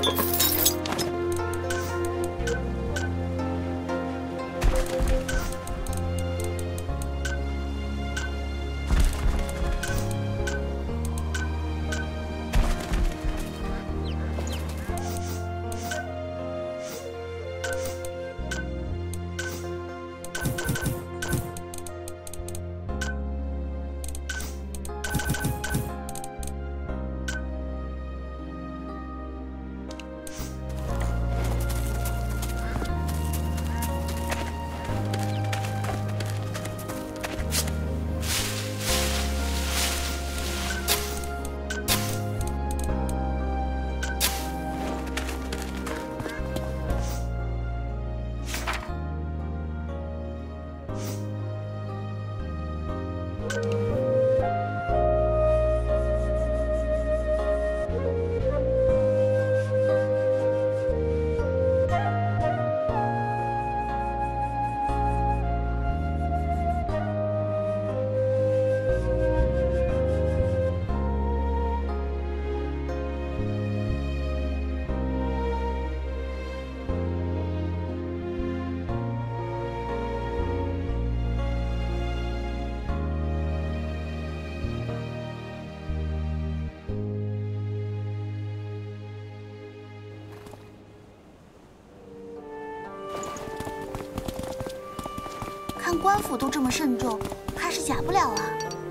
看官府都这么慎重，怕是假不了啊。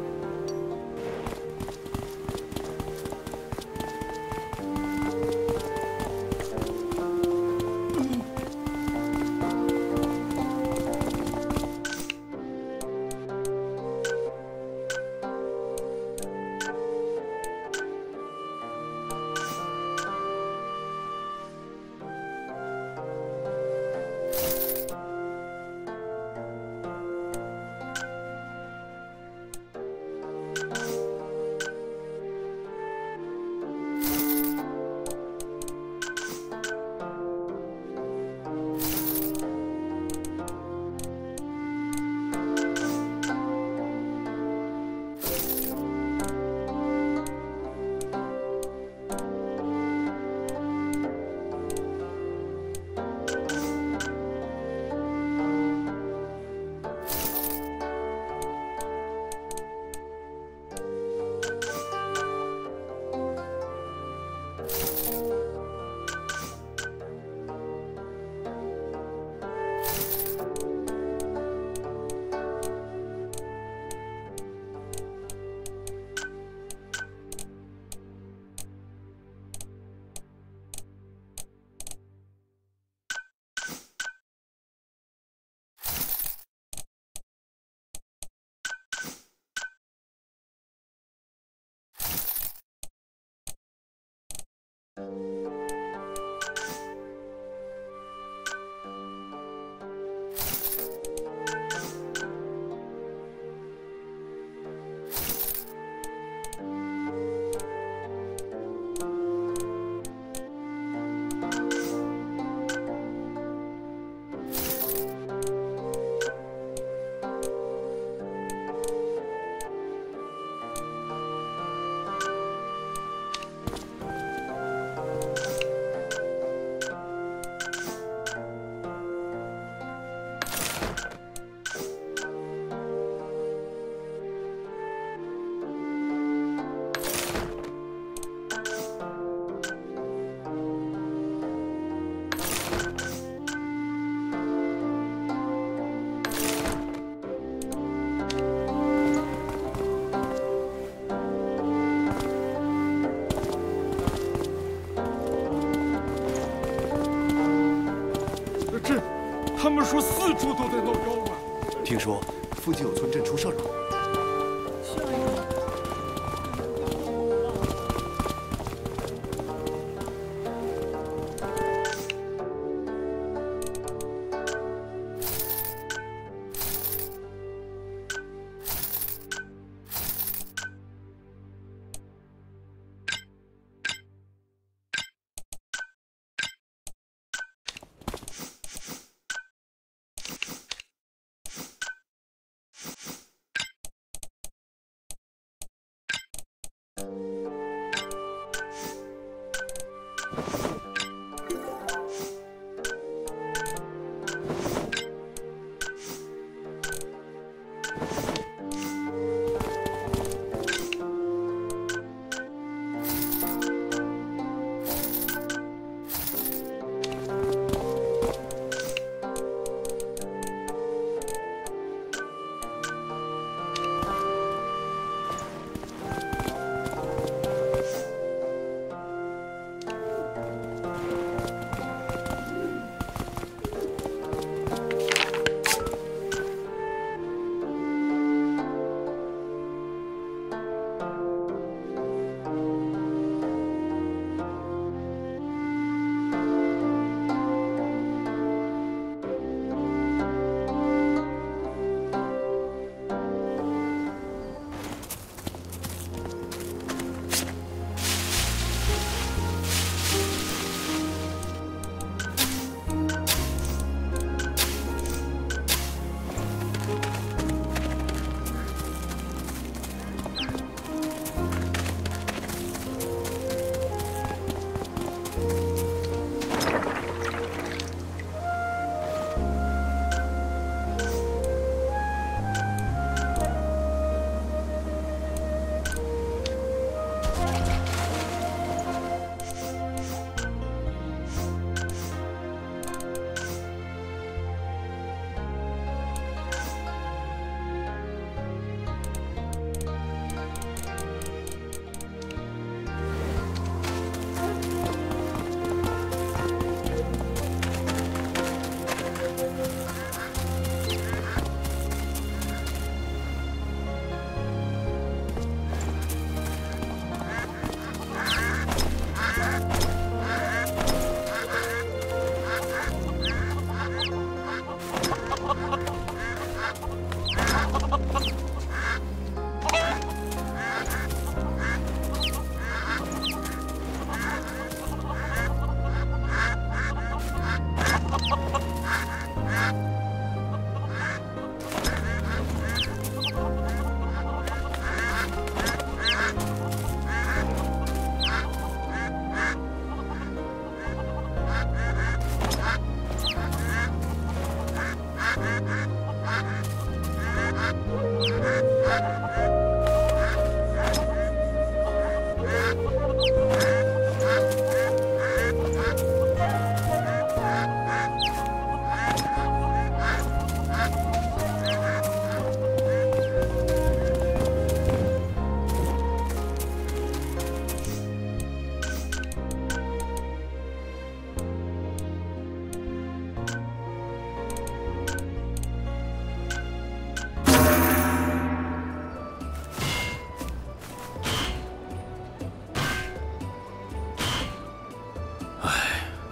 他们说四处都在闹妖怪， 听说附近有村镇出事了。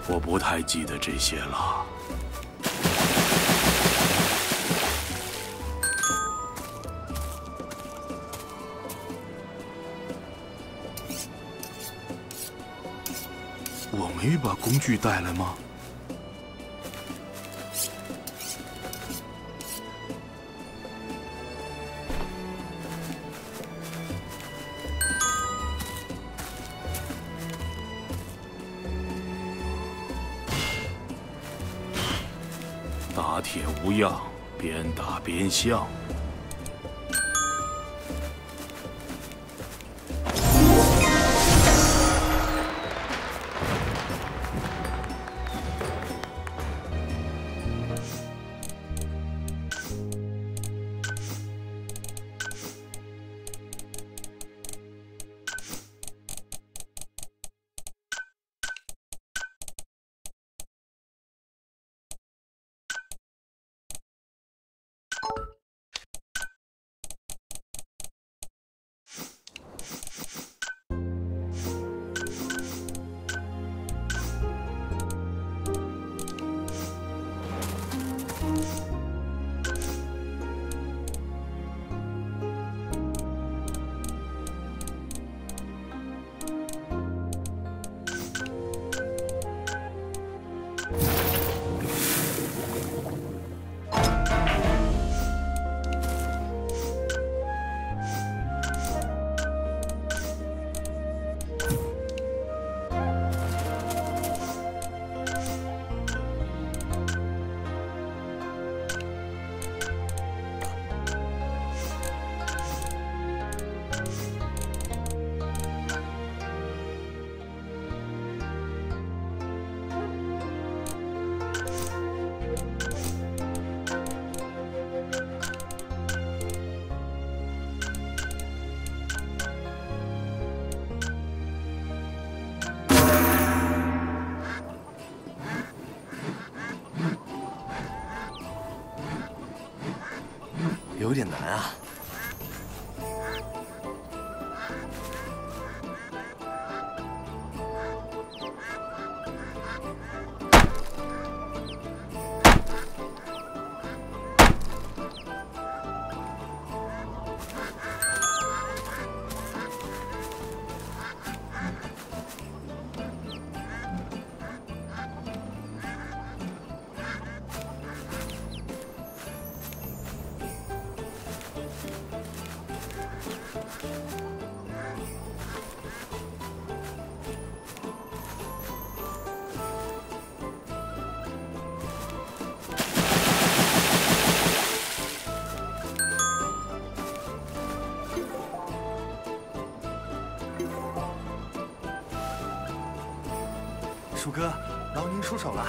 我不太记得这些了。我没把工具带来吗？打铁无恙，边打边向。 有点难啊。鼠哥，劳您出手了。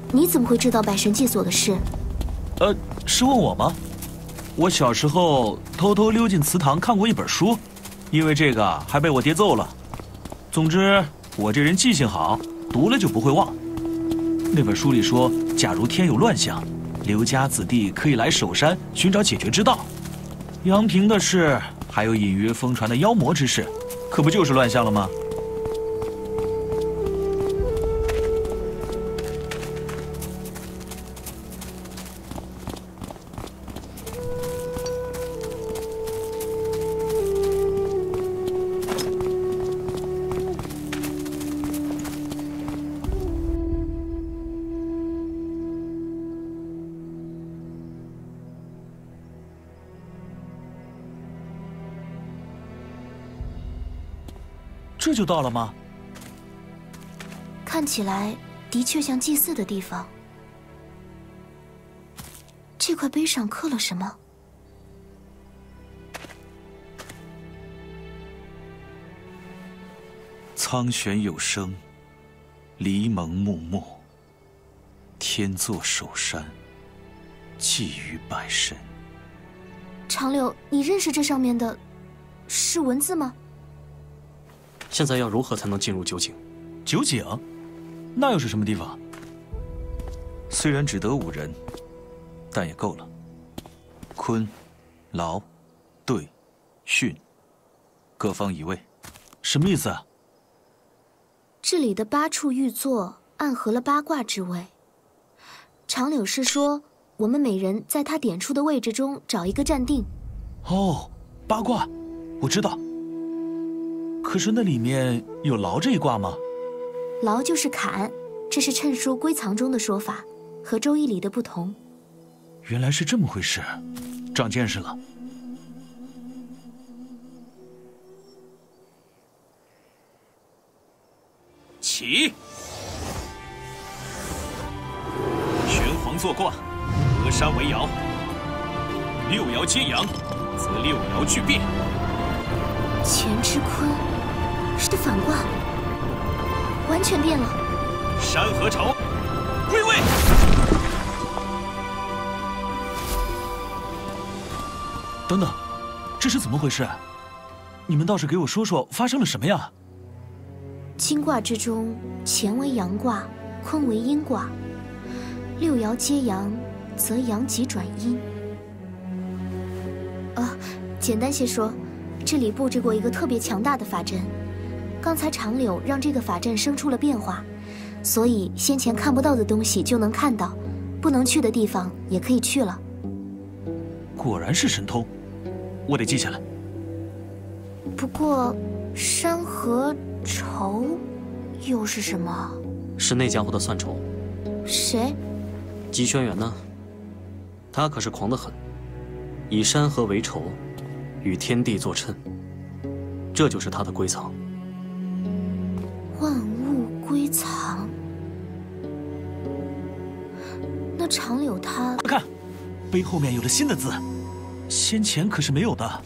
你怎么会知道百神祭所的事？ 是问我吗？我小时候偷偷溜进祠堂看过一本书，因为这个还被我爹揍了。总之，我这人记性好，读了就不会忘。那本书里说，假如天有乱象，刘家子弟可以来守山寻找解决之道。阳平的事，还有隐约疯传的妖魔之事，可不就是乱象了吗？这就到了吗？ 看起来的确像祭祀的地方。这块碑上刻了什么？ 苍玄有声，离蒙穆穆。天作守山，祭于百神。 长柳，你认识这上面的是文字吗？ 现在要如何才能进入九井？ 九井？那又是什么地方？虽然只得5人，但也够了。坤、劳、兑、巽，各方1位。什么意思啊？ 这里的8处玉座暗合了8卦之位。长柳是说，我们每人在他点出的位置中找一个站定。 哦，8卦，我知道。可是那里面有劳这一卦吗？ 劳就是坎，这是谶书归藏中的说法，和周易里的不同。 原来是这么回事，长见识了。 起！玄黄坐卦，河山为爻，6爻接阳，则6爻俱变。 乾之坤是的反卦，完全变了。 山河朝，归位。 等等，这是怎么回事？你们倒是给我说说发生了什么呀？ 金卦之中，乾为阳卦，坤为阴卦，6爻接阳，则阳极转阴。简单些说，这里布置过一个特别强大的法阵，刚才长柳让这个法阵生出了变化，所以先前看不到的东西就能看到，不能去的地方也可以去了。 果然是神通，我得记下来。 不过，山河愁又是什么？ 是那家伙的算筹。 谁？ 姬轩辕呢？他可是狂得很，以山河为筹，与天地作谶，这就是他的归藏。 万物归藏。那长柳他…… 快看，碑后面有了新的字，先前可是没有的。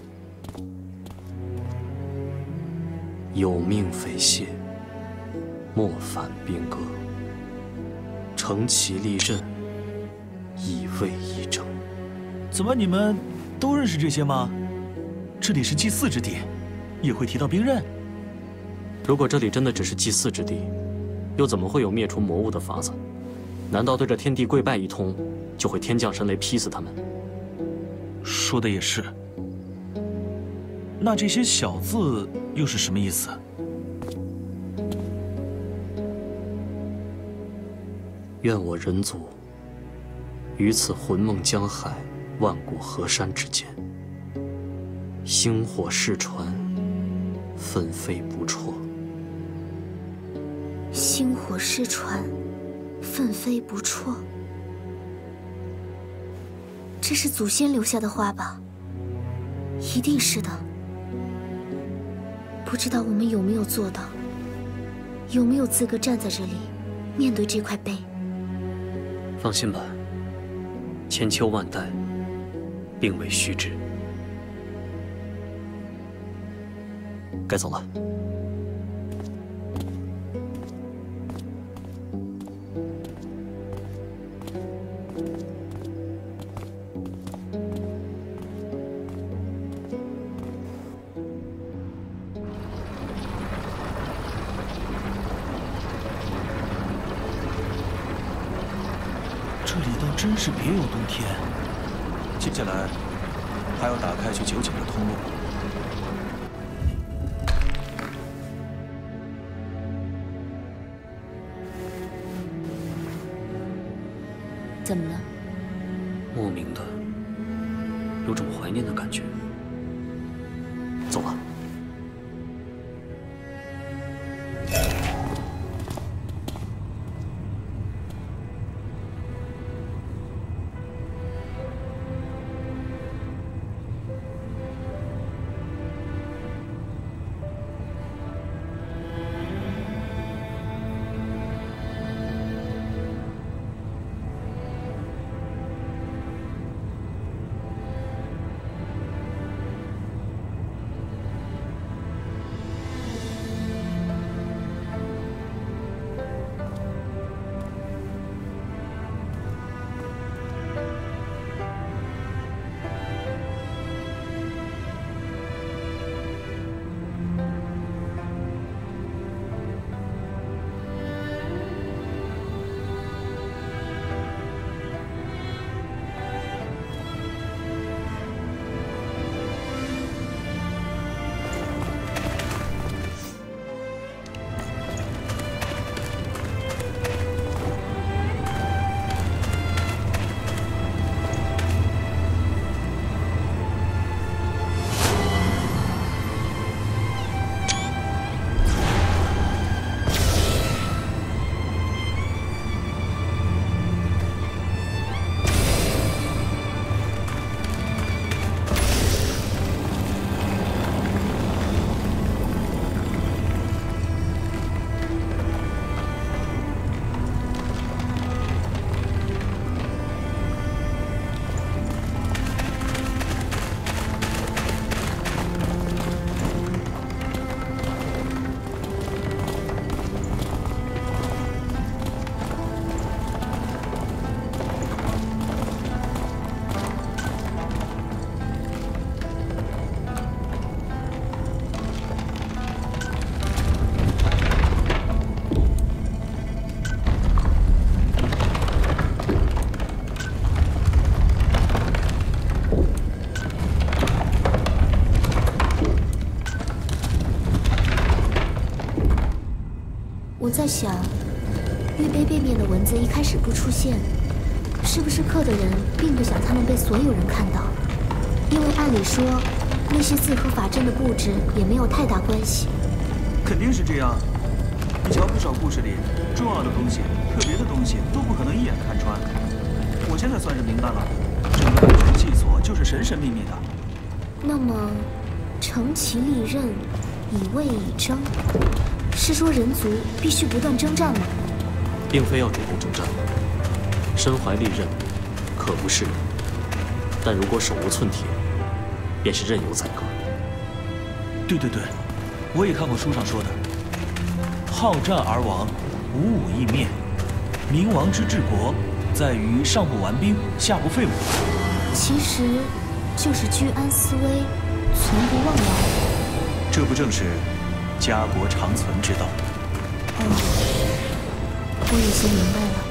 有命匪懈，莫反兵戈。乘其立阵，以卫一争。 怎么你们都认识这些吗？这里是祭祀之地，也会提到兵刃。 如果这里真的只是祭祀之地，又怎么会有灭除魔物的法子？难道对着天地跪拜一通，就会天降神雷劈死他们？ 说的也是。那这些小字又是什么意思？ 愿我人族于此魂梦江海、万古河山之间，星火世传，纷飞不辍。 星火失传，纷飞不辍。这是祖先留下的话吧？一定是的。不知道我们有没有做到，有没有资格站在这里，面对这块碑？ 放心吧，千秋万代，并未虚之。该走了。 这里倒真是别有洞天。接下来还要打开去九井的通路。 怎么了？ 莫名的，有种怀念的感觉。走吧。 我在想，玉碑背面的文字一开始不出现，是不是刻的人并不想他们被所有人看到？因为按理说，那些字和法阵的布置也没有太大关系。 肯定是这样。你瞧，不少故事里重要的东西、特别的东西都不可能一眼看穿。我现在算是明白了，整个安全系所就是神神秘秘的。 那么，成其利刃，以位以争，是说人族必须不断征战吗？ 并非要主动征战，身怀利刃，可不是人。但如果手无寸铁，便是任由宰割。 对对对，我也看过书上说的，好战而亡，无武亦灭。明王之治国，在于上不完兵，下不废武。 其实，就是居安思危，存不忘劳。 这不正是家国长存之道？ 哦，我已经明白了。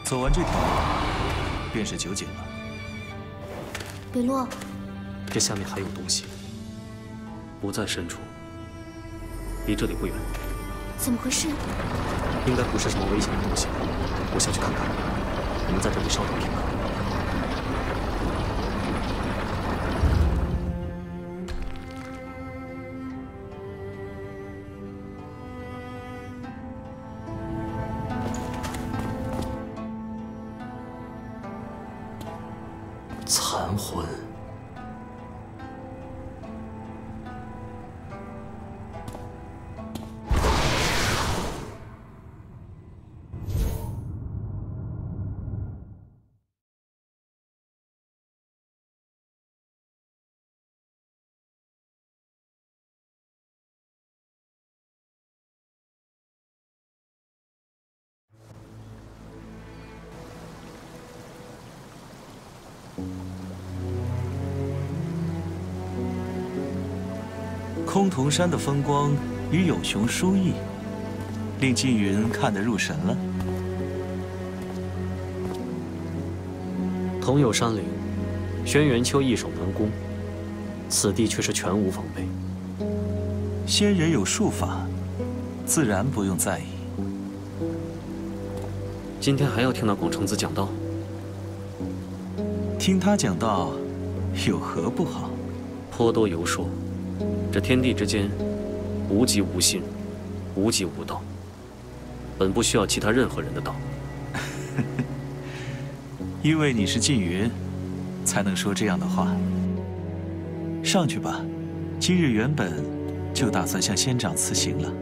走完这条路，便是9井了。 北洛， 这下面还有东西，不在深处，离这里不远。 怎么回事？ 应该不是什么危险的东西，我下去看看。你们在这里稍等片刻。残魂。 崆峒山的风光与有熊殊异，令缙云看得入神了。 同有山岭，轩辕丘易守难攻，此地却是全无防备。 仙人有术法，自然不用在意。 今天还要听那广成子讲道？ 听他讲道，有何不好？ 颇多游说。这天地之间，无极无心，无极无道。本不需要其他任何人的道。 因为你是缙云，才能说这样的话。上去吧，今日原本就打算向仙长辞行了。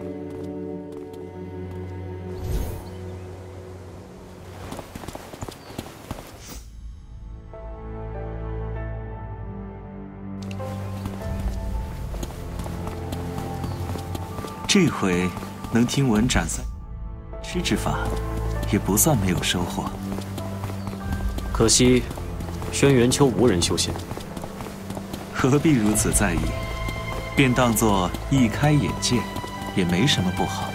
这回能听闻斩三尸之法，也不算没有收获。 可惜，轩辕丘无人修仙。 何必如此在意？便当作一开眼界，也没什么不好。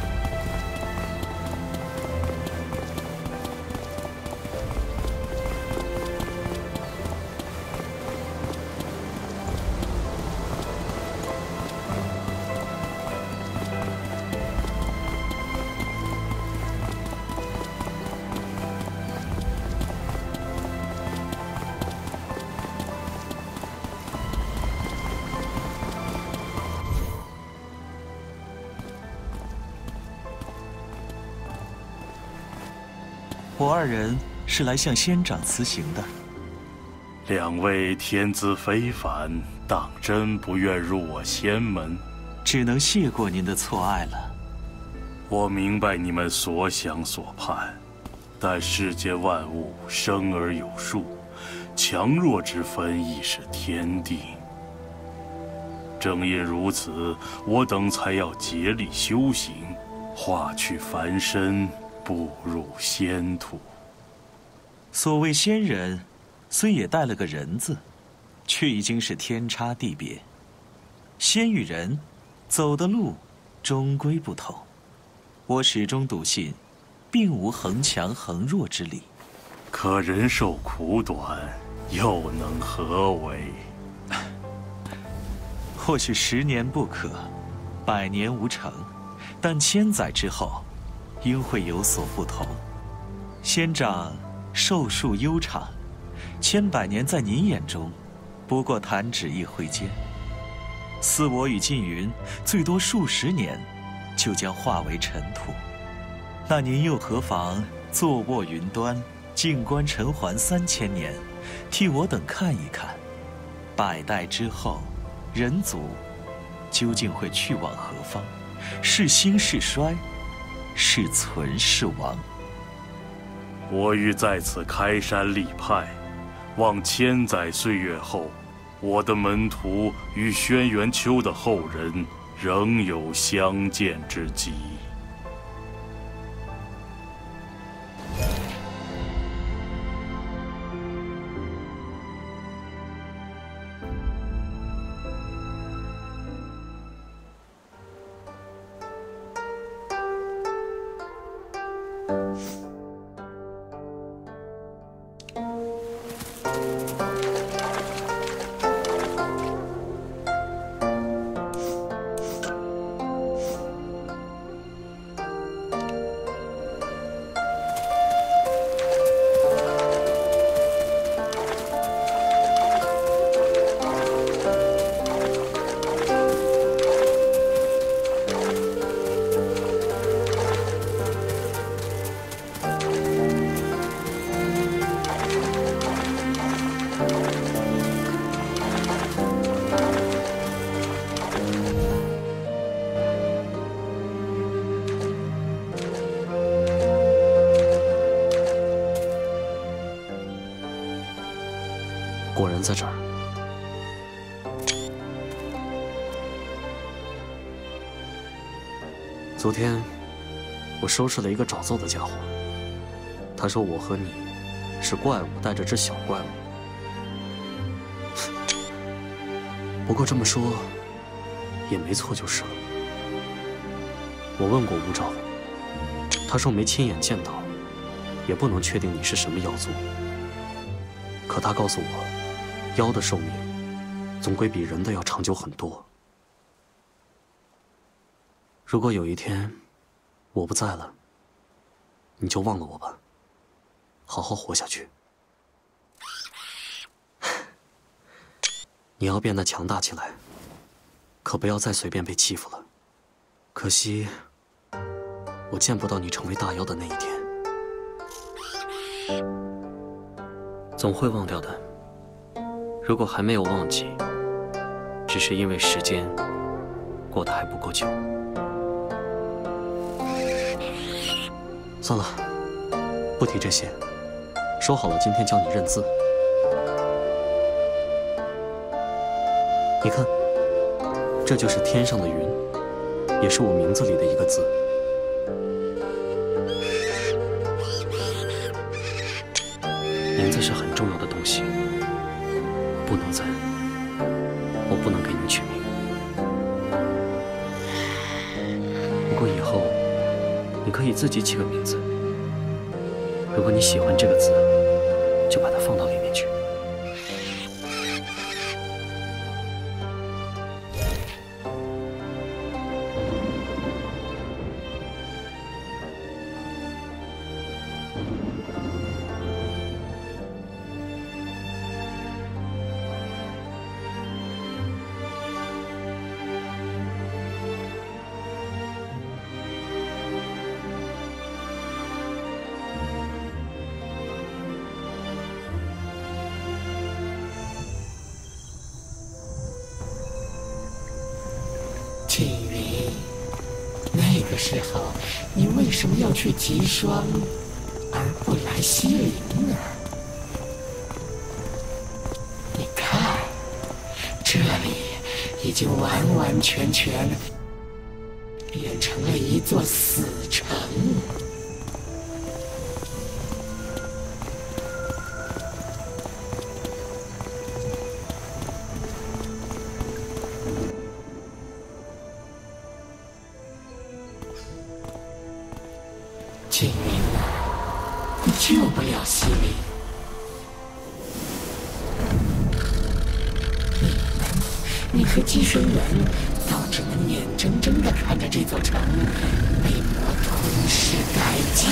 我二人是来向仙长辞行的。 两位天资非凡，当真不愿入我仙门？ 只能谢过您的错爱了。 我明白你们所想所盼，但世间万物生而有数，强弱之分亦是天定。正因如此，我等才要竭力修行，化去凡身，步入仙途。 所谓仙人，虽也带了个人字，却已经是天差地别。仙与人走的路终归不同。我始终笃信，并无恒强恒弱之理。 可人寿苦短，又能何为？ 或许10年不可，100年无成，但1000载之后，应会有所不同。仙长寿数悠长，1000、100年在您眼中，不过弹指一挥间。似我与缙云，最多数十年，就将化为尘土。那您又何妨坐卧云端，静观尘寰3000年，替我等看一看，100代之后，人族究竟会去往何方？是兴是衰？是存是亡？ 我欲在此开山立派，望1000载岁月后，我的门徒与轩辕丘的后人仍有相见之机。 人在这儿。昨天，我收拾了一个找揍的家伙。他说我和你是怪物带着只小怪物。不过这么说也没错就是了。我问过吴昭，他说没亲眼见到，也不能确定你是什么妖族。可他告诉我，妖的寿命总归比人的要长久很多。如果有一天我不在了，你就忘了我吧，好好活下去。你要变得强大起来，可不要再随便被欺负了。可惜，我见不到你成为大妖的那一天。总会忘掉的。如果还没有忘记，只是因为时间过得还不够久。算了，不提这些。说好了，今天教你认字。你看，这就是天上的云，也是我名字里的一个字。名字是很重要的东西，不能再，我不能给你取名。不过以后，你可以自己起个名字。如果你喜欢这个字，就把它放到里面去。 青云，那个时候你为什么要去极霜，而不来西陵呢？你看，这里已经完完全全变成了一座死城。青云啊，你救不了西陵。你和姬生人倒只能眼睁睁地看着这座城被魔吞噬殆尽。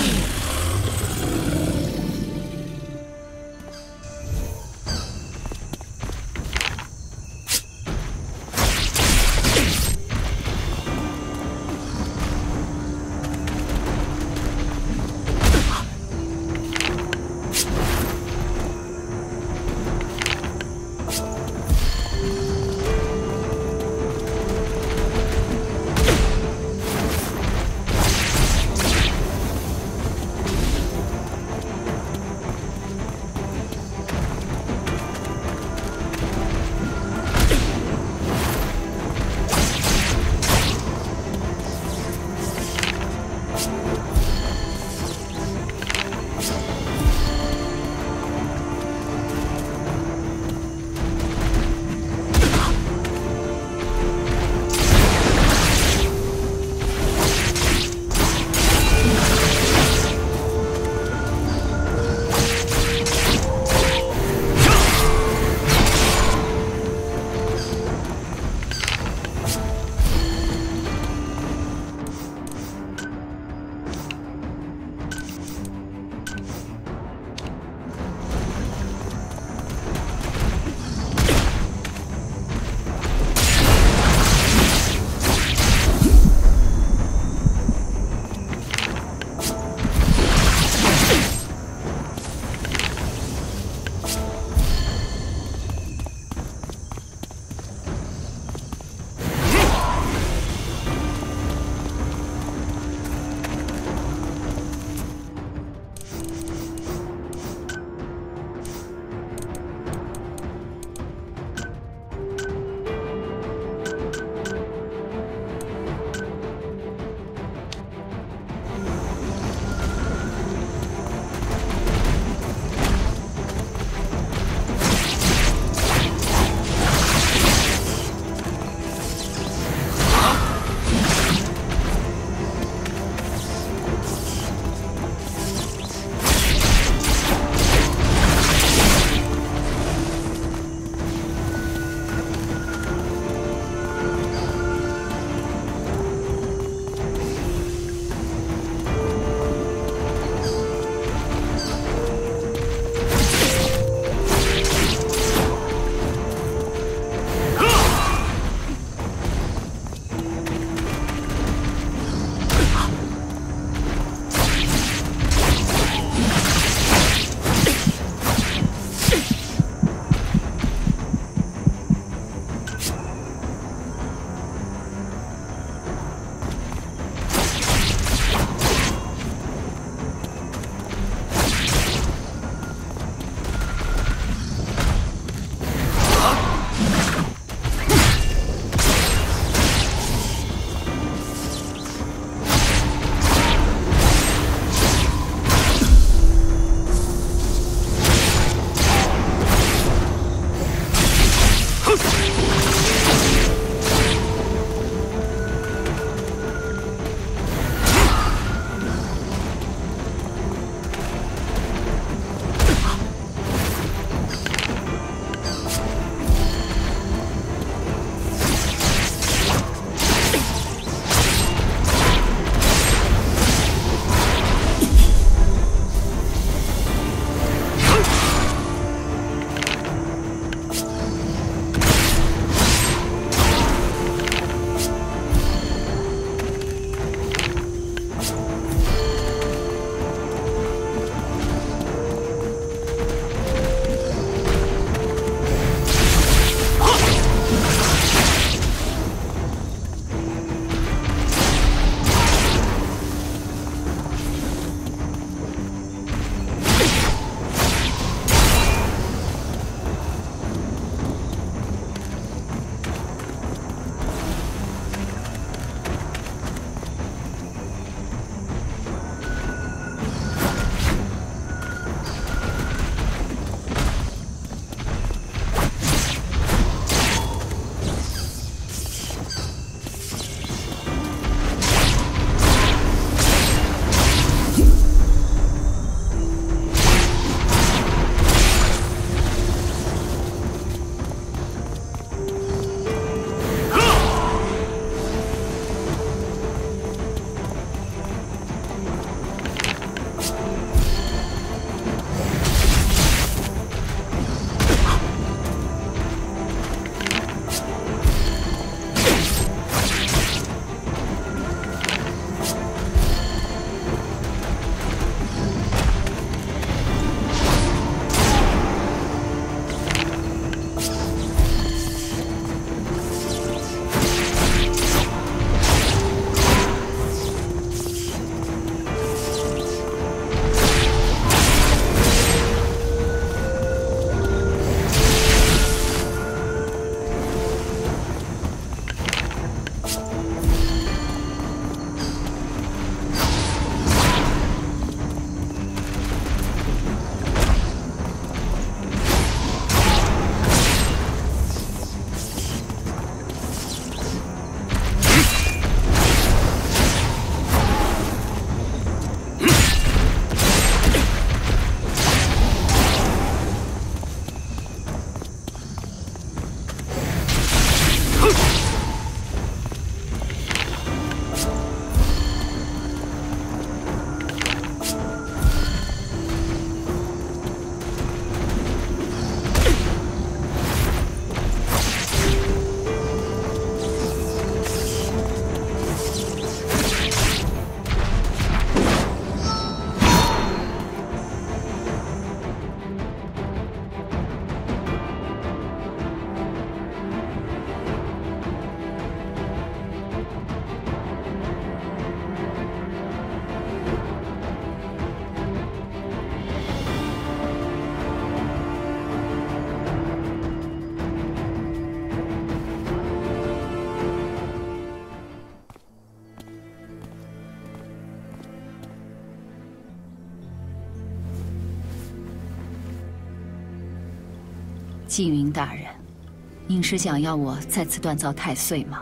缙云大人，您是想要我再次锻造太岁吗？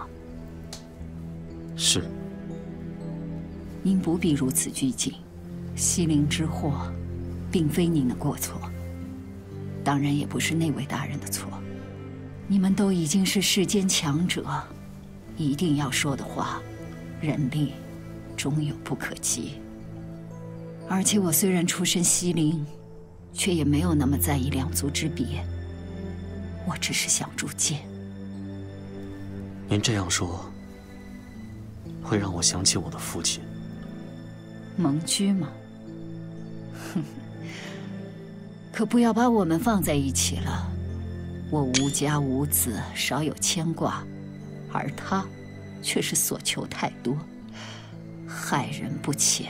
是。 您不必如此拘谨，西陵之祸，并非您的过错，当然也不是那位大人的错。你们都已经是世间强者，一定要说的话，人力终有不可及。而且我虽然出身西陵，却也没有那么在意两族之别。我只是想铸剑。 您这样说，会让我想起我的父亲。 盟居吗？哼，可不要把我们放在一起了。我无家无子，少有牵挂，而他却是所求太多，害人不浅。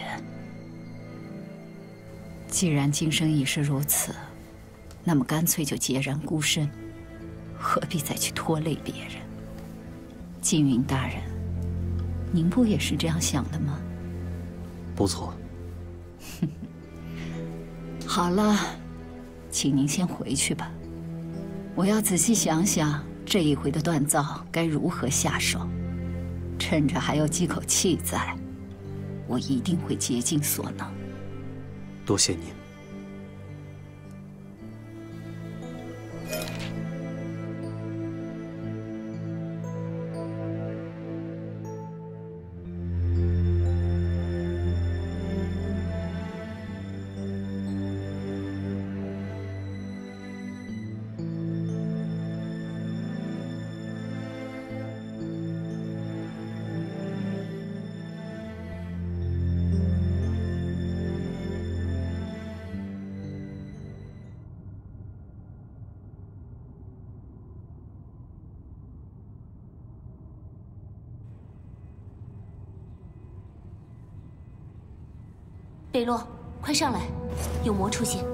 既然今生已是如此，那么干脆就孑然孤身，何必再去拖累别人？缙云大人，您不也是这样想的吗？ 不错。 好了，请您先回去吧。我要仔细想想这一回的锻造该如何下手。趁着还有几口气在，我一定会竭尽所能。 多谢您。 北洛，快上来，有魔出现。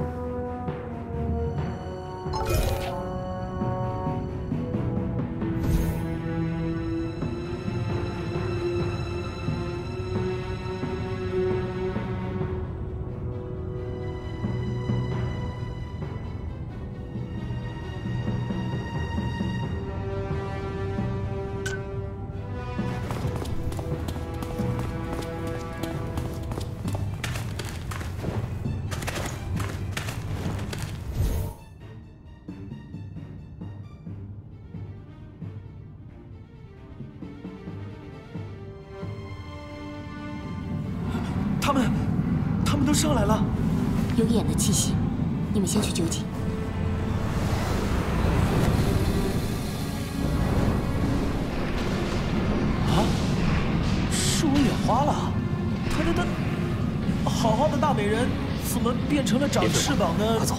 他们都上来了。 有眼的气息，你们先去救济。 啊！是我眼花了，他，好好的大美人，怎么变成了长翅膀的？ 快走！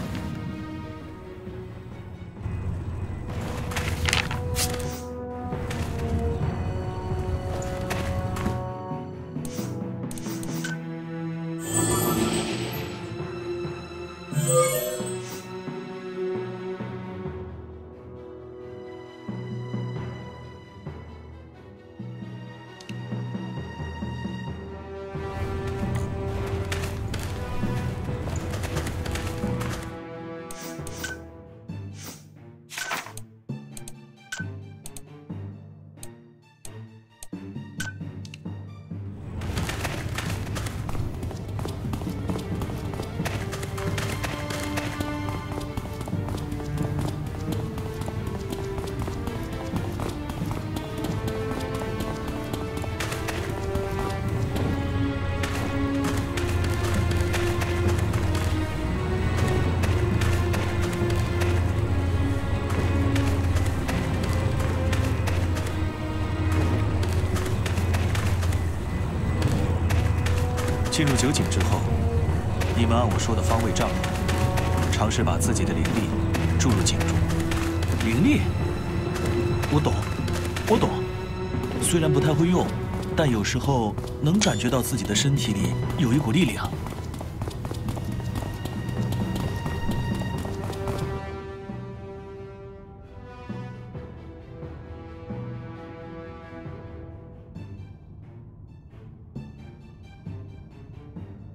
进入酒井之后，你们按我说的方位丈量，尝试把自己的灵力注入井中。灵力？我懂。虽然不太会用，但有时候能感觉到自己的身体里有一股力量。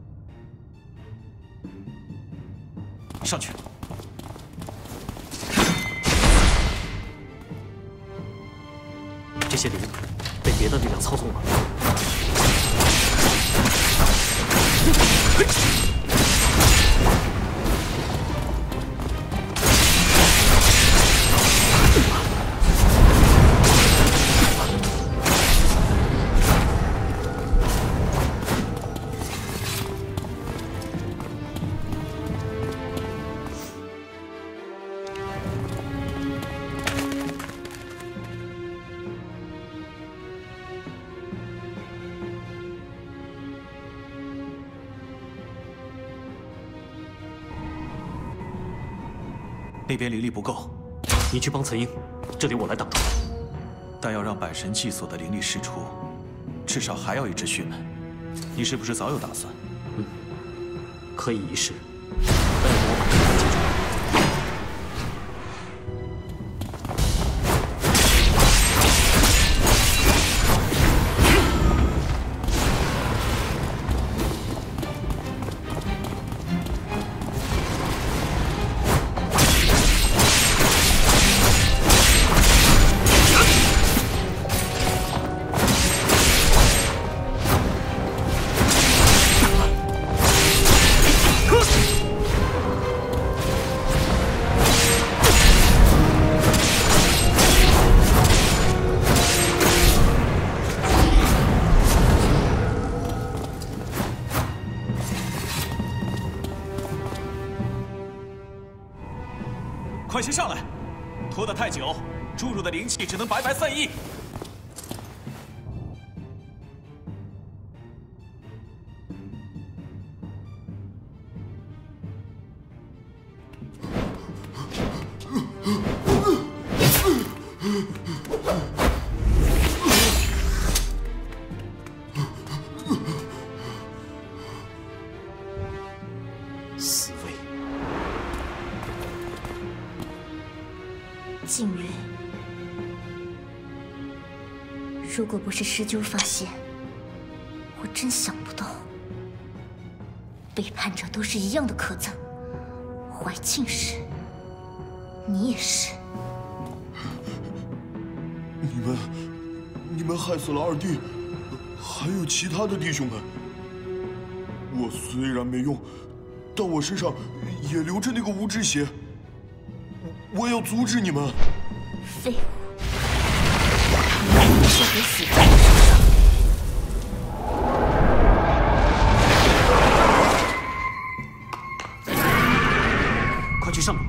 上去。 这些灵被别的力量操纵了。 那边灵力不够， 你去帮岑英，这里我来挡住。 但要让百神祭所的灵力释出，至少还要一只血门。你是不是早有打算？ 可以一试，但要我把这个记住。 快些上来！拖得太久，注入的灵气只能白白散逸。 死位。 静云，如果不是师舅发现，我真想不到，背叛者都是一样的可憎。怀庆是，你也是。 你们害死了二弟，还有其他的弟兄们。我虽然没用，但我身上也流着那个无知血。我要阻止你们！ 废物！你就得死在我手上！ 快去上面！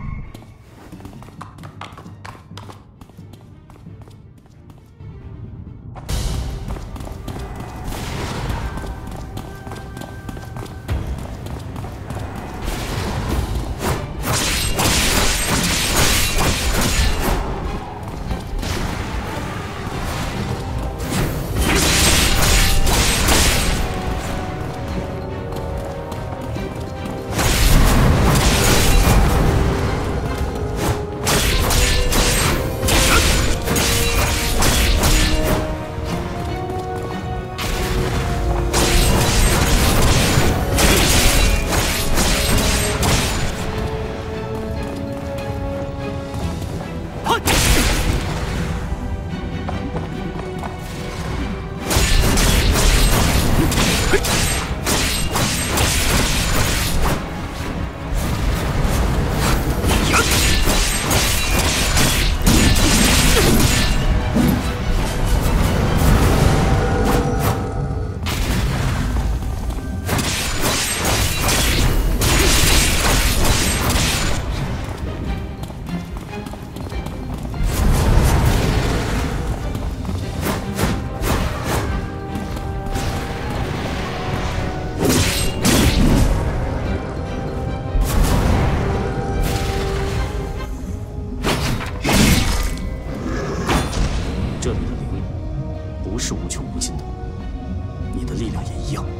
这里的灵不是无穷无尽的，你的力量也一样。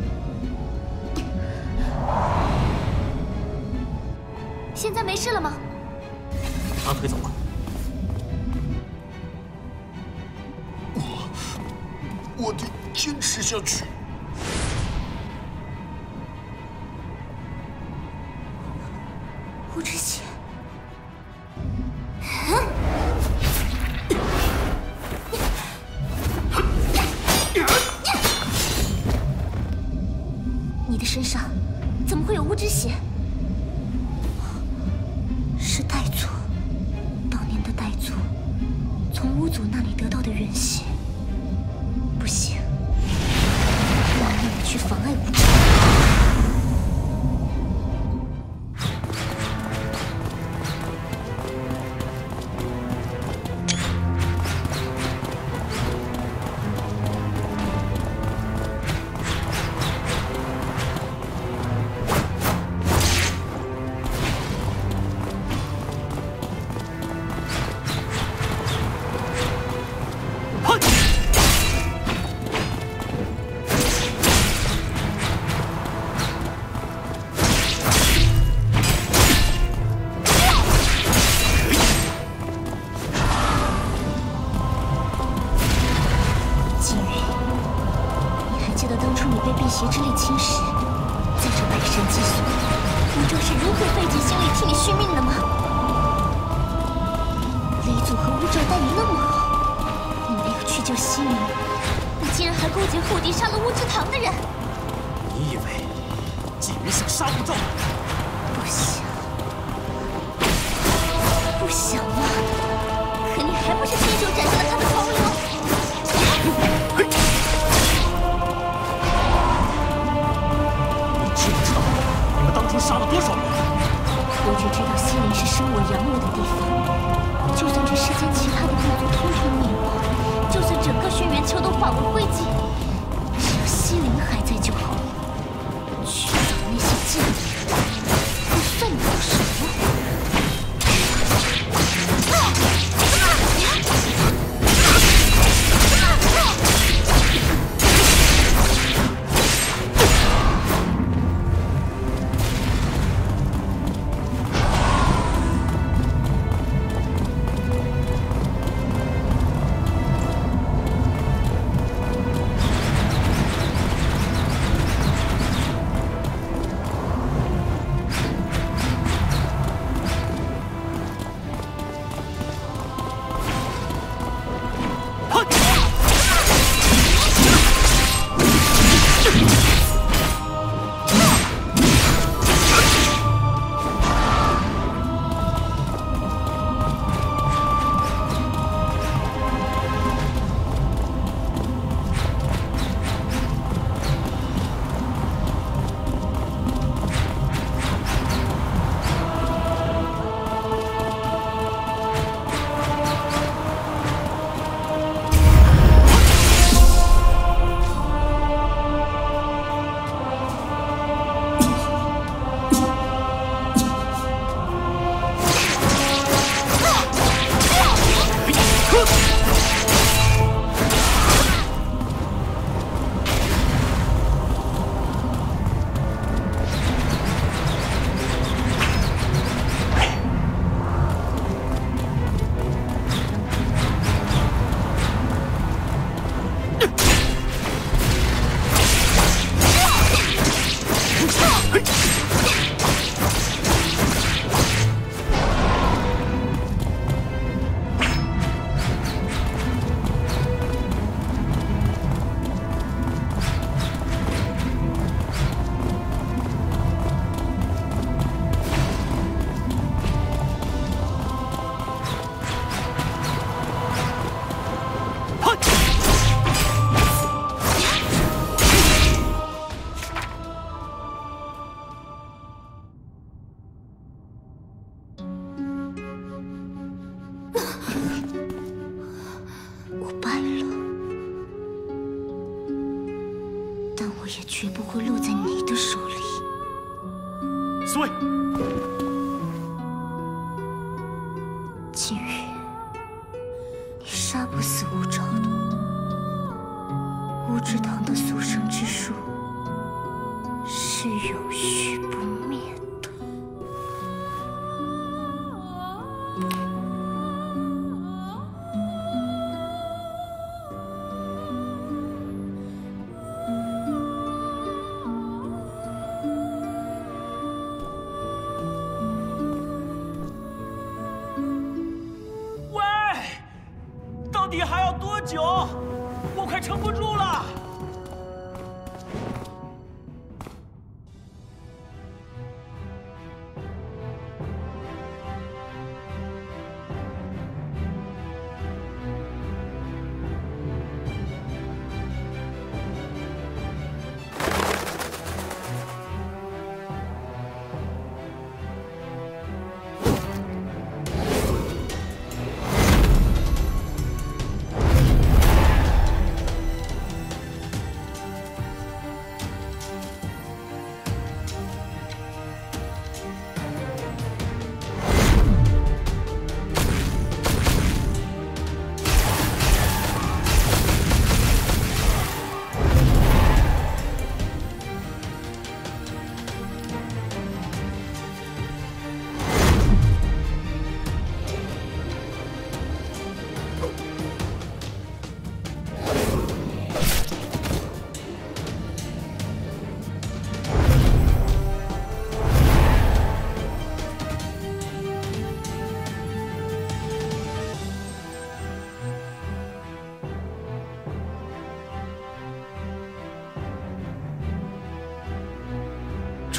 现在没事了吗？ 阿推走了。 我得坚持下去。 无知血。 之血，是岱祖，当年的岱祖从巫祖那里得到的元血。不行，不能让我去妨碍巫志。 邪之力侵蚀，在这百神祭所，武者是如何费尽心力替你续命的吗？雷祖和武者待你那么好，你没有去救西明，你竟然还勾结后敌杀了巫之堂的人！ 你以为纪云想杀武曌？ 不想，不想吗？可你还不是亲手斩下了他的头颅！ 杀了多少人？ 我只知道西陵是生我养我的地方。就算这世间其他的部族通通灭亡，就算整个轩辕丘都化为灰烬，只要西陵还在就好。去找那些贱人，又算得了什么？ 我败了，但我也绝不会落在你的手里。 苏卫， 季宇，你杀不死武曌的。巫之堂的速生之术是永续不灭的。 到底还要多久？我快撑不住了！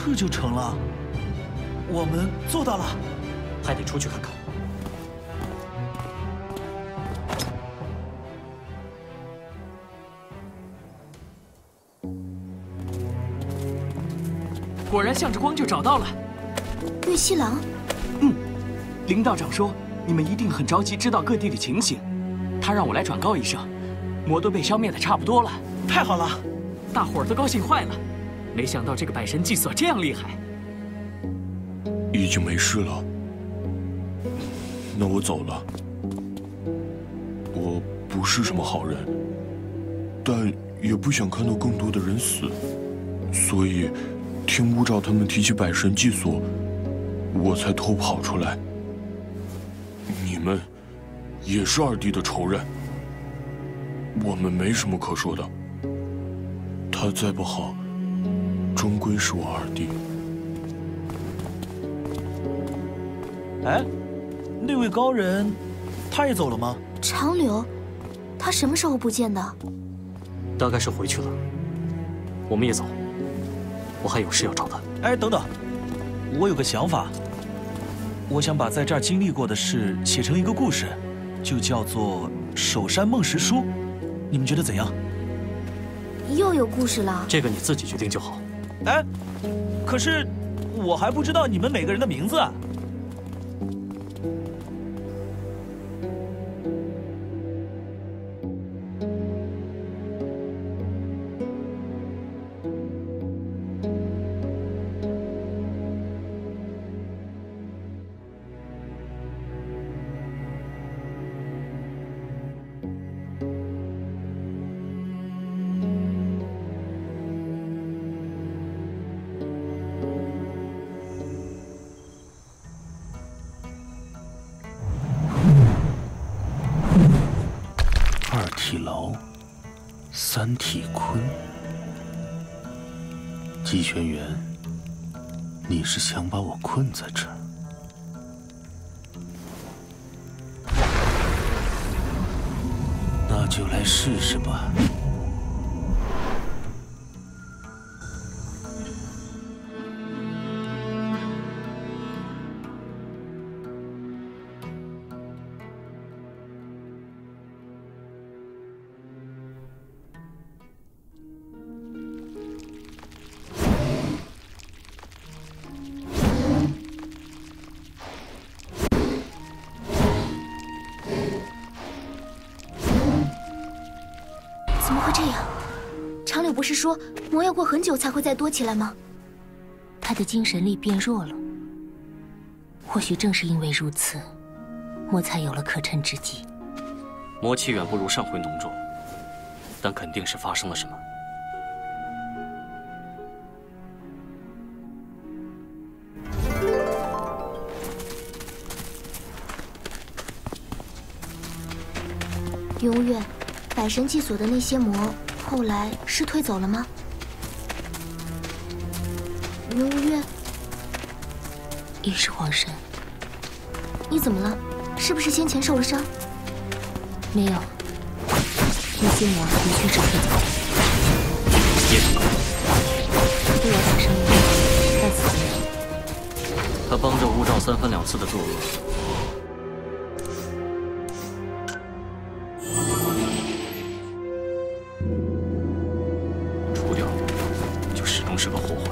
这就成了，我们做到了， 还得出去看看。 果然向着光就找到了。 玉溪郎。 林道长说你们一定很着急知道各地的情形，他让我来转告一声，魔都被消灭的差不多了。 太好了， 大伙儿都高兴坏了。没想到这个百神祭所这样厉害。 已经没事了，那我走了。我不是什么好人，但也不想看到更多的人死，所以听乌照他们提起百神祭所，我才偷跑出来。你们也是二弟的仇人，我们没什么可说的。他再不好，终归是我二弟。 哎，那位高人，他也走了吗？ 长柳，他什么时候不见的？ 大概是回去了。我们也走，我还有事要找他。 哎，等等，我有个想法。我想把在这儿经历过的事写成一个故事，就叫做《守山梦石书》，你们觉得怎样？ 又有故事了？ 这个你自己决定就好。 哎，可是我还不知道你们每个人的名字啊。 体牢，三体坤。姬轩辕，你是想把我困在这儿？那就来试试吧。 怎么会这样？长柳不是说魔要过很久才会再多起来吗？ 他的精神力变弱了，或许正是因为如此，魔才有了可乘之机。 魔气远不如上回浓重，但肯定是发生了什么。 云无月，百神祭所的那些魔后来是退走了吗？云无月， 也是皇神， 你怎么了？是不是先前受了伤？ 没有，那些魔的确是退走了。 叶长高， 对我打伤了，但死了。 他帮着乌照三番两次的作恶。是个祸患。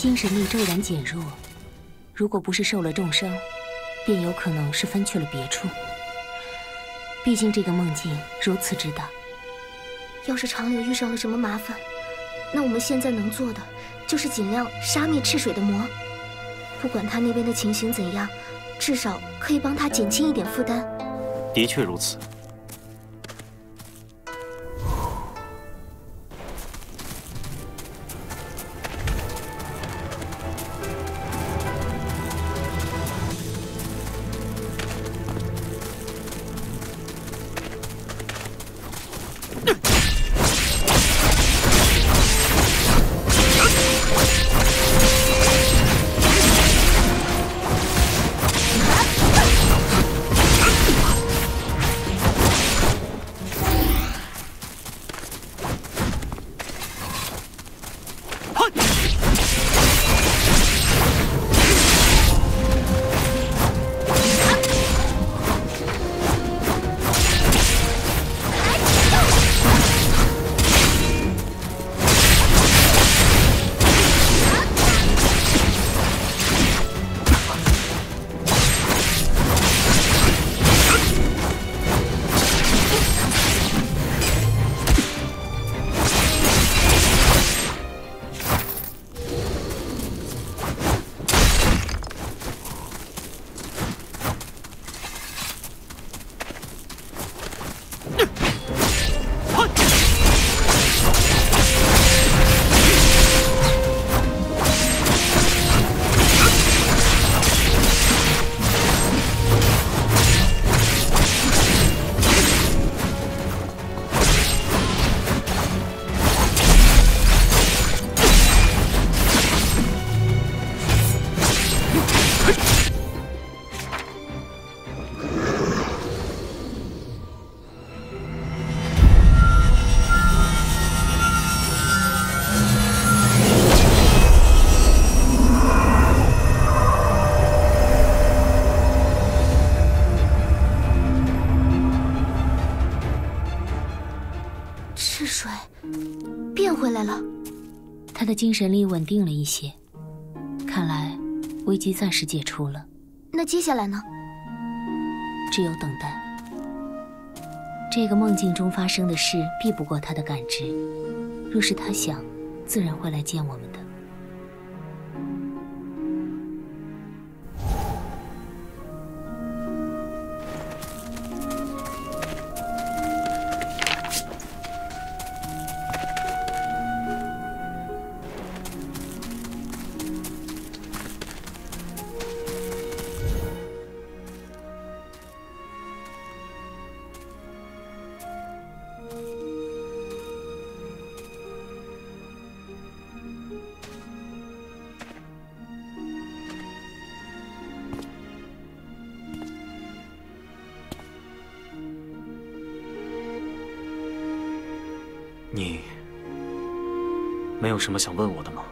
精神力骤然减弱，如果不是受了重伤，便有可能是分去了别处。毕竟这个梦境如此之大， 要是长柳遇上了什么麻烦，那我们现在能做的就是尽量杀灭赤水的魔。不管他那边的情形怎样，至少可以帮他减轻一点负担。 的确如此。 他的精神力稳定了一些，看来危机暂时解除了。 那接下来呢？ 只有等待。这个梦境中发生的事避不过他的感知，若是他想，自然会来见我们的。 你没有什么想问我的吗？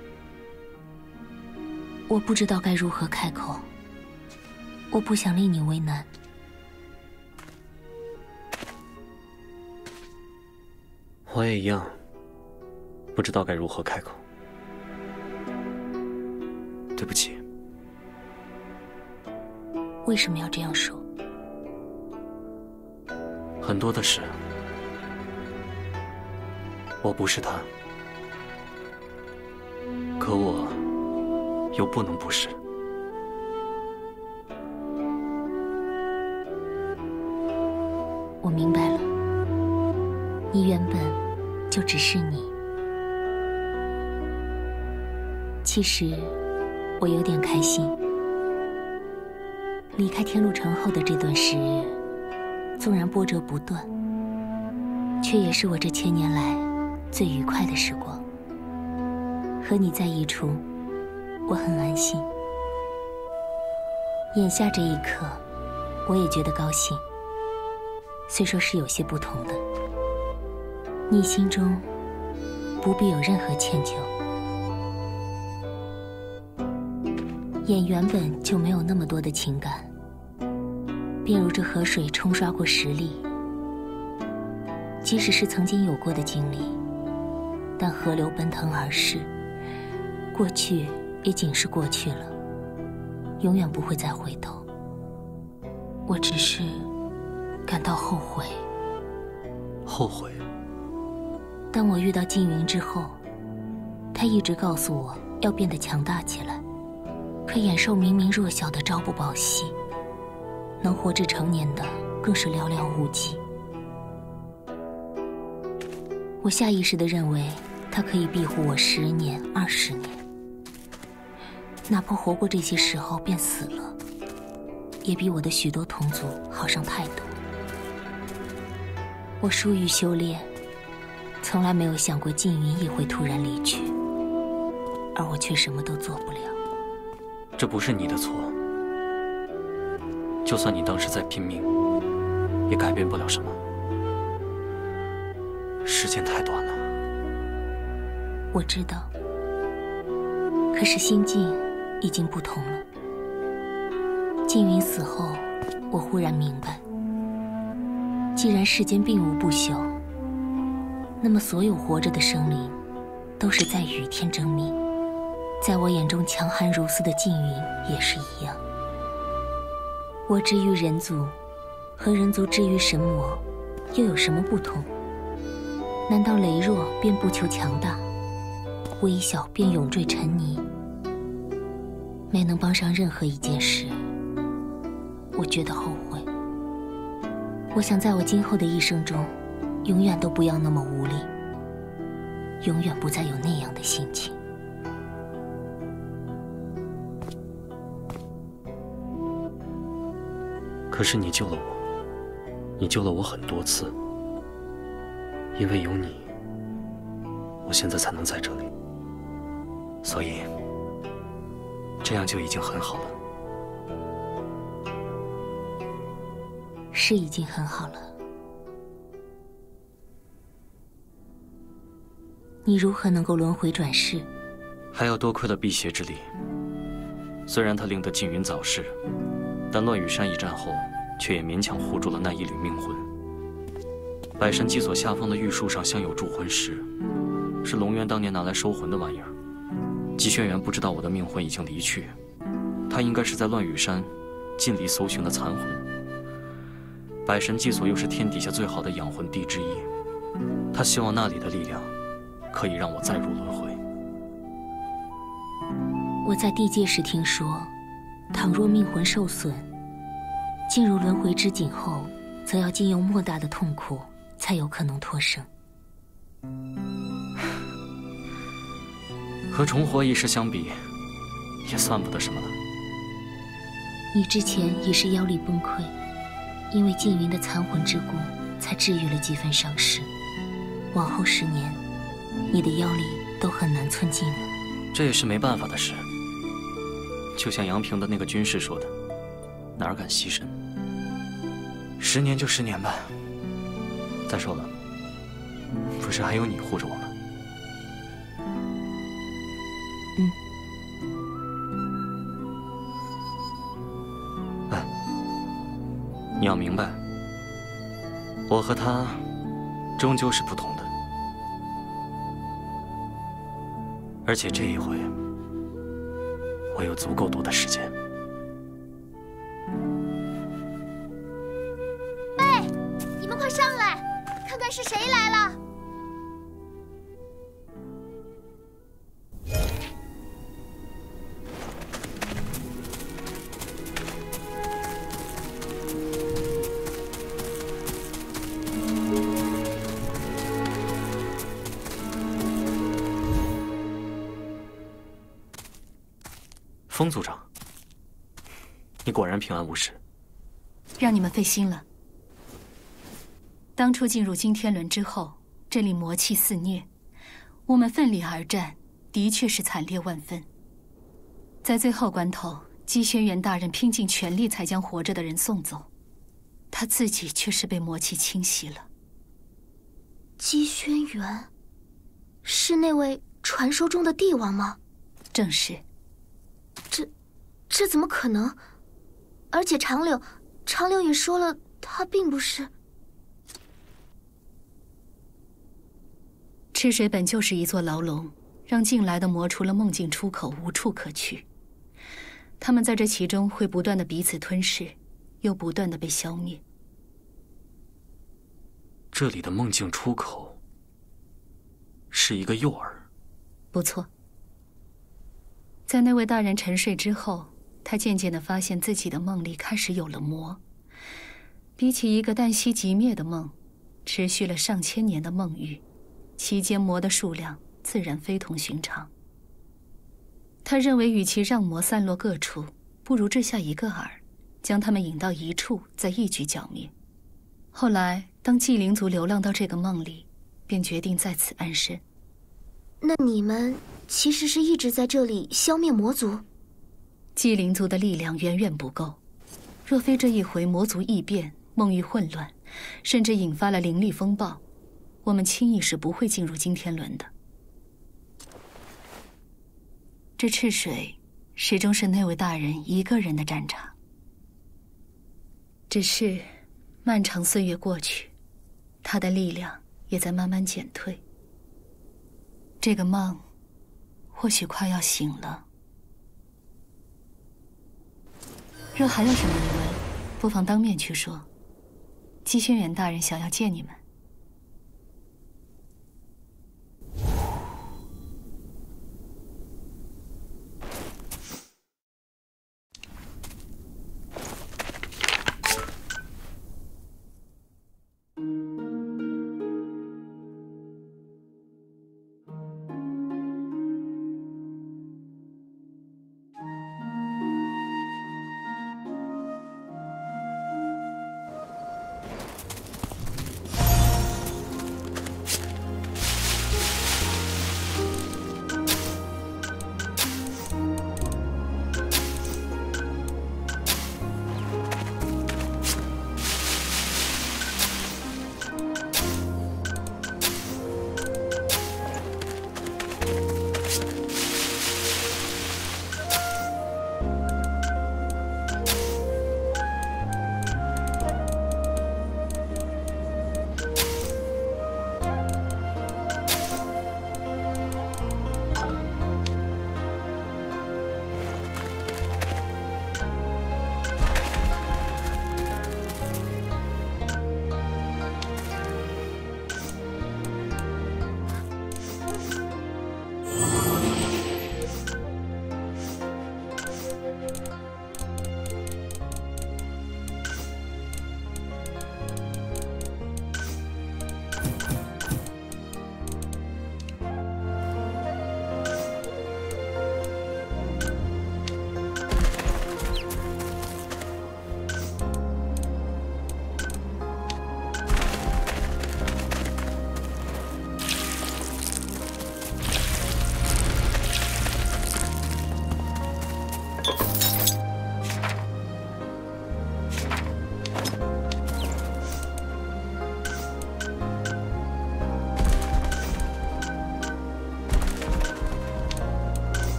我不知道该如何开口，我不想令你为难。 我也一样，不知道该如何开口。对不起。 为什么要这样说？ 很多的事，我不是他，可我又不能不是。 我明白了，你原本就只是你。其实我有点开心，离开天路城后的这段时日，纵然波折不断，却也是我这1000年来最愉快的时光。和你在一处，我很安心。眼下这一刻，我也觉得高兴，虽说是有些不同的。你心中不必有任何歉疚。眼原本就没有那么多的情感，便如这河水冲刷过10里，即使是曾经有过的经历，但河流奔腾而逝， 过去已经是过去了，永远不会再回头。我只是感到后悔。 后悔？ 当我遇到静云之后，他一直告诉我要变得强大起来，可眼受明明弱小的朝不保夕，能活至成年的更是寥寥无几。我下意识地认为他可以庇护我10年、20年，哪怕活过这些时候便死了，也比我的许多同族好上太多。我疏于修炼，从来没有想过静云也会突然离去，而我却什么都做不了。 这不是你的错，就算你当时再拼命，也改变不了什么。时间太短了。 我知道，可是心境已经不同了。静云死后，我忽然明白，既然世间并无不朽，那么所有活着的生灵都是在与天争命。在我眼中强悍如斯的静云也是一样。我之于人族，和人族之于神魔又有什么不同？难道羸弱便不求强大，微小便永坠尘泥？没能帮上任何一件事，我觉得后悔。我想在我今后的一生中，永远都不要那么无力，永远不再有那样的心情。 可是你救了我，你救了我很多次。因为有你，我现在才能在这里，所以这样就已经很好了。 是已经很好了。你如何能够轮回转世？ 还要多亏了辟邪之力。虽然他令得静云早逝，但乱羽山一战后，却也勉强护住了那一缕命魂。百神祭所下方的玉树上镶有铸魂石，是龙渊当年拿来收魂的玩意儿。姬轩辕不知道我的命魂已经离去，他应该是在乱羽山尽力搜寻了残魂。百神祭所又是天底下最好的养魂地之一，他希望那里的力量可以让我再入轮回。 我在地界时听说，倘若命魂受损，进入轮回之井后，则要经由莫大的痛苦，才有可能脱生。 和重活一世相比，也算不得什么了。 你之前已是妖力崩溃，因为静云的残魂之故，才治愈了几分伤势。往后10年，你的妖力都很难寸进了。 这也是没办法的事。就像杨平的那个军士说的，哪敢牺牲？10年就10年吧。再说了，不是还有你护着我吗？你要明白，我和他终究是不同的。而且这一回，我有足够多的时间。 喂，你们快上来，看看是谁来了。风族长，你果然平安无事。 让你们费心了。当初进入金天轮之后，这里魔气肆虐，我们奋力而战，的确是惨烈万分。在最后关头，姬轩辕大人拼尽全力才将活着的人送走，他自己却是被魔气侵袭了。 姬轩辕，是那位传说中的帝王吗？ 正是。 这怎么可能？而且长柳也说了，他并不是。 赤水本就是一座牢笼， 让进来的魔除了梦境出口无处可去。他们在这其中会不断的彼此吞噬，又不断的被消灭。 这里的梦境出口是一个诱饵。 不错。在那位大人沉睡之后，他渐渐地发现自己的梦里开始有了魔。比起一个旦夕即灭的梦，持续了上千年的梦域，其间魔的数量自然非同寻常。他认为与其让魔散落各处，不如掷下一个饵，将他们引到一处，再一举剿灭。后来当祭灵族流浪到这个梦里，便决定在此安身。 那你们其实是一直在这里消灭魔族？ 祭灵族的力量远远不够，若非这一回魔族异变，梦域混乱，甚至引发了灵力风暴，我们轻易是不会进入金天轮的。这赤水始终是那位大人一个人的战场。只是漫长岁月过去，他的力量也在慢慢减退。这个梦或许快要醒了。若还有什么疑问，不妨当面去说。姬轩辕大人想要见你们。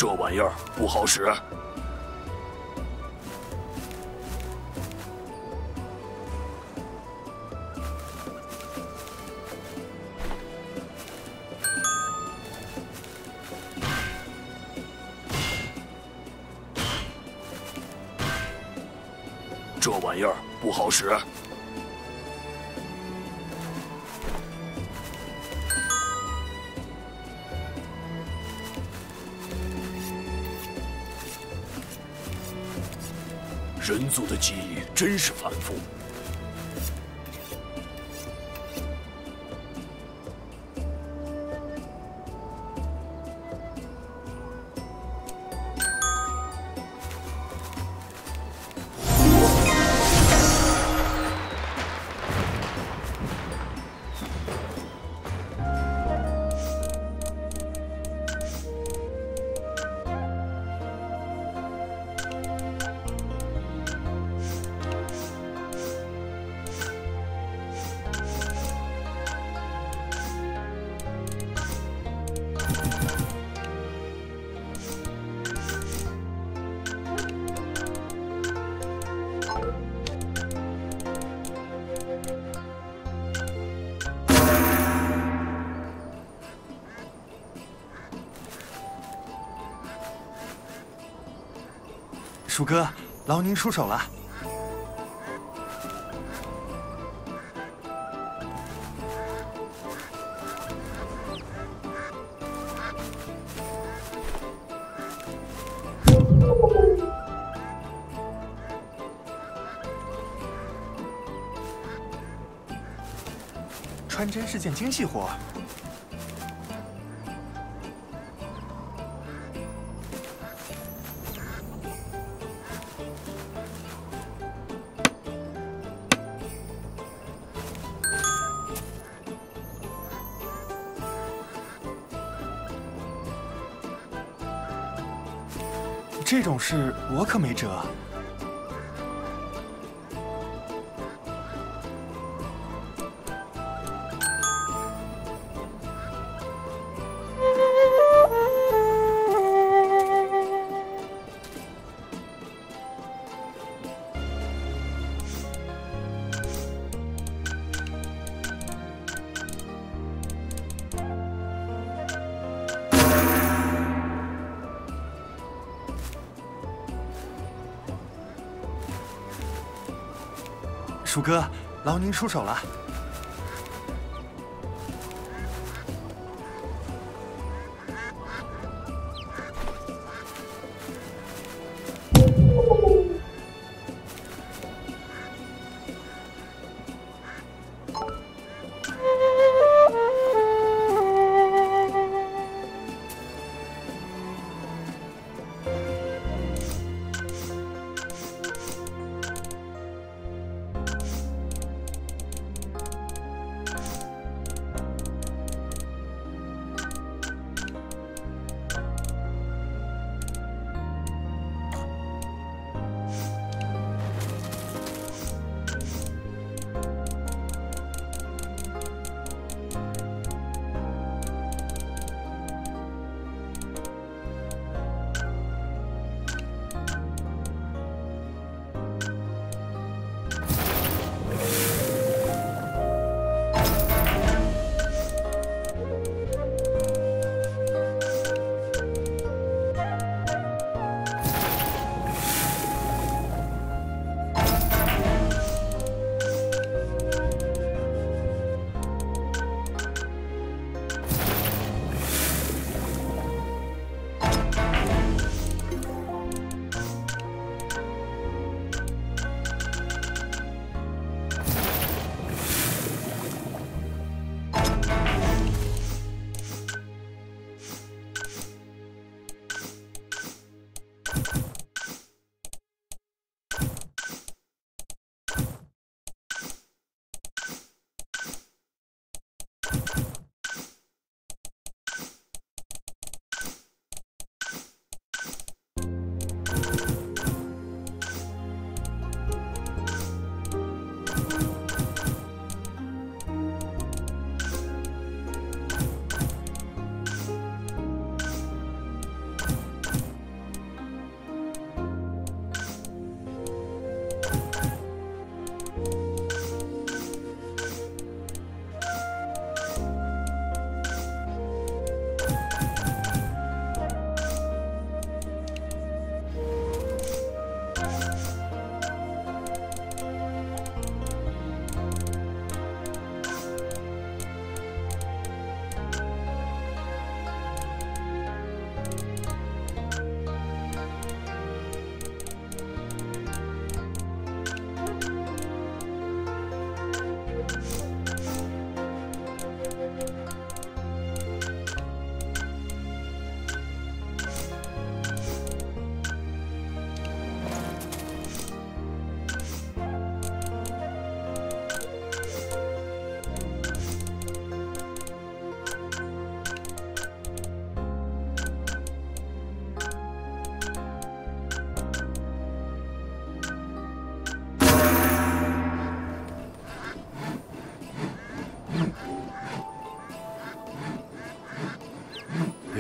这玩意儿不好使。这玩意儿不好使。人族的记忆真是繁复。 鼠哥，劳您出手了。穿针是件精细活。这种事我可没辙。鼠哥，劳您出手了。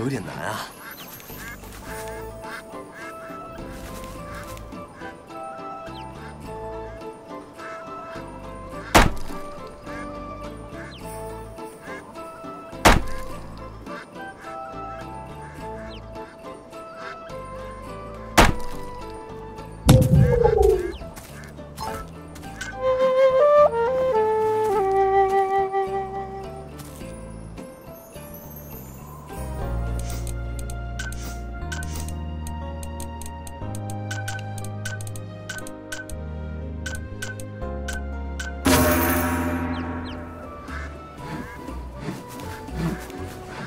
有点难啊。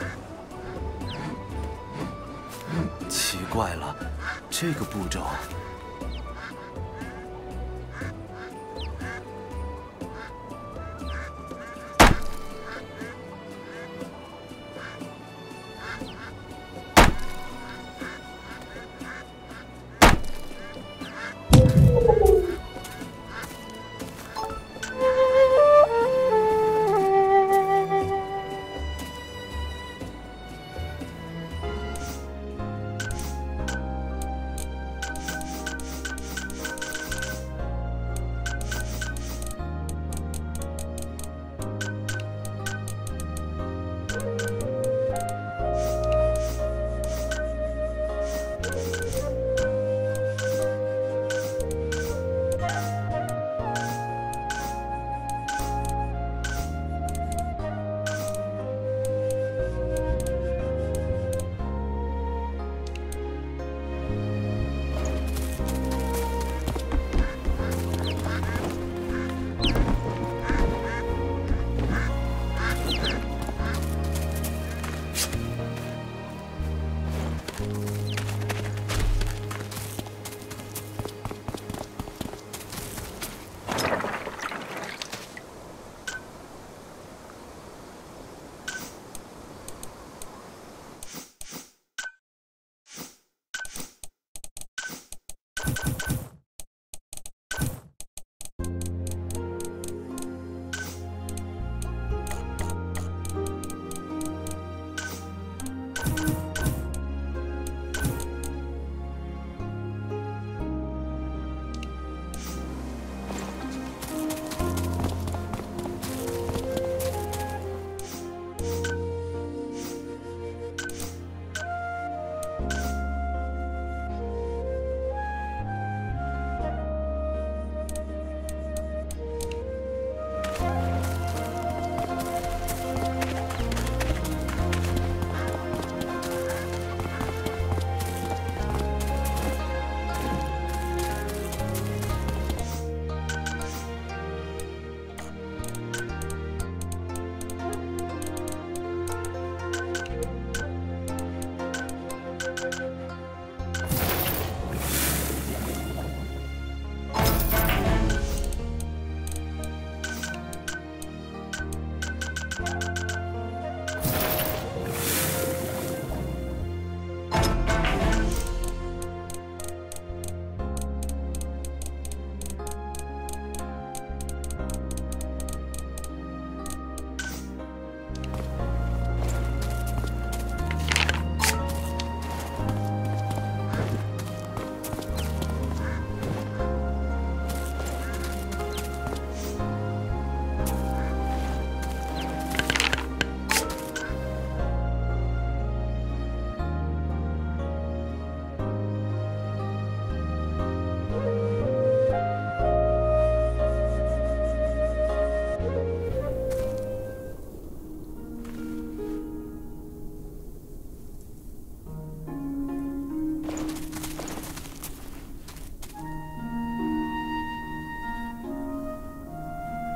奇怪了，这个步骤